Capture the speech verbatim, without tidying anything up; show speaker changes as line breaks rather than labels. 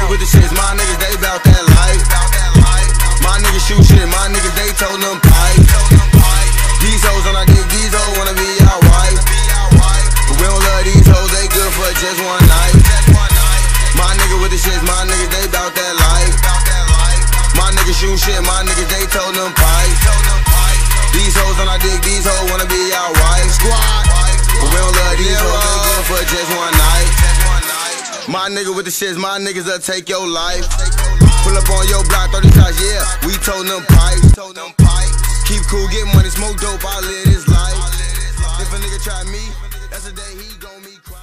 with the shits, my niggas, they bout that life. My niggas shoot shit, my niggas, they told them pipe. These hoes on our dick, these hoes wanna be our wife. But we don't love these hoes, they good for just one night. My nigga with the shits, my niggas, they bout that life. My niggas shoot shit, my niggas, they told them pipe. These hoes on our dick, these hoes wanna be our wife. Squad, but we don't love these hoes, they good for just one night. My nigga with the shits, my niggas will take your life. Pull up on your block, thirty shots, yeah, we told them pipes. Keep cool, get money, smoke dope, I live this life. If a nigga try me, that's the day he gon' me cry.